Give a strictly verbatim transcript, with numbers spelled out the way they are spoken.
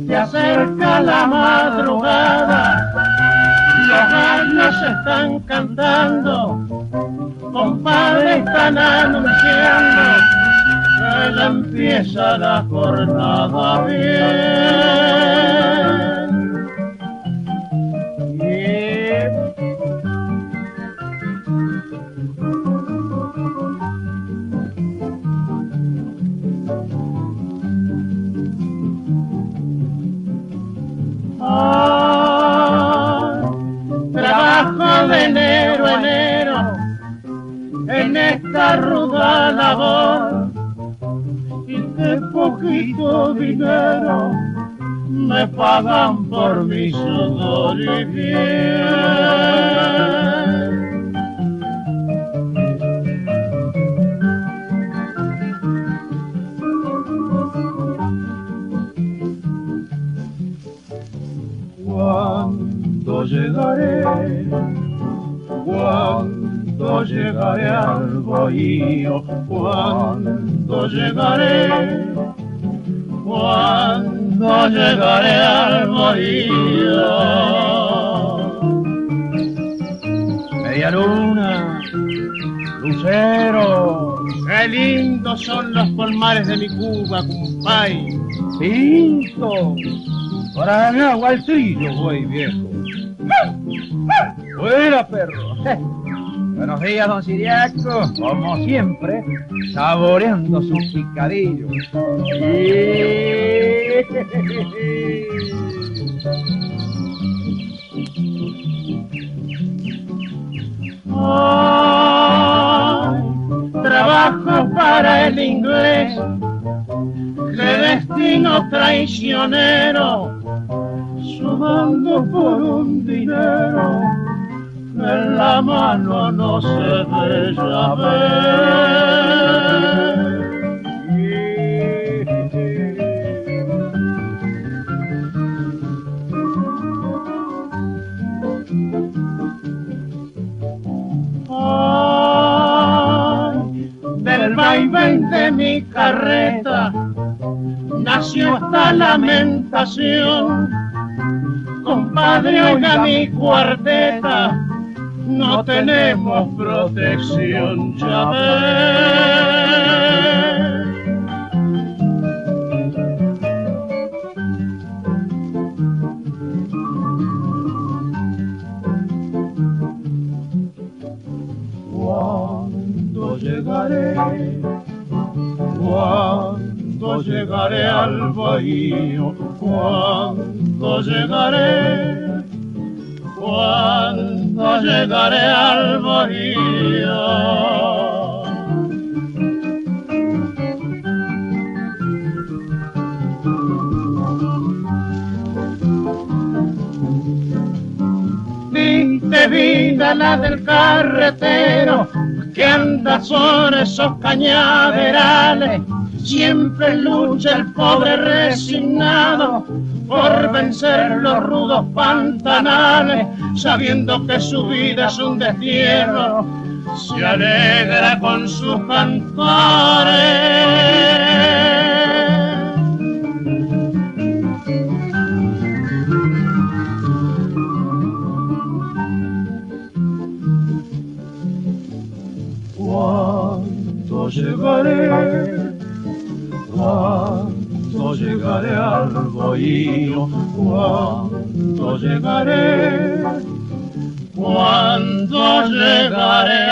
Se acerca la madrugada, los gallos están cantando, compadre, están anunciando que ya empieza la jornada bien. Trabajo de enero a enero en esta ruda labor, y qué poquito dinero me pagan por mi sudor y bien. Cuando llegaré, cuando llegaré al bohío, cuando llegaré, cuando llegaré al bohío. Media luna, lucero, qué lindos son los palmares de mi Cuba, compay. Pinto, para el agua al trillo voy, viejo. Buena, perro. Buenos días, don Siriaco. Como siempre, saboreando su picadillo. Ay, trabajo para el inglés, qué destino traicionero, sudando por un dinero que en la mano no se ve ya ver. Ay, del vaivén de mi carreta nació esta lamentación. Compadre, oiga mi cuarteta, no tenemos protección, ya ves. Cuando llegaré, cuando llegaré al bahío, cuando llegaré, cuando llegaré al bahío. Triste vida la del carretero que anda sobre esos cañaverales. Siempre lucha el pobre resignado por vencer los rudos pantanales, sabiendo que su vida es un destierro, se alegra con sus cantores. Cuando llegaré, cuando llegaré al bohío, cuando llegaré, cuando llegaré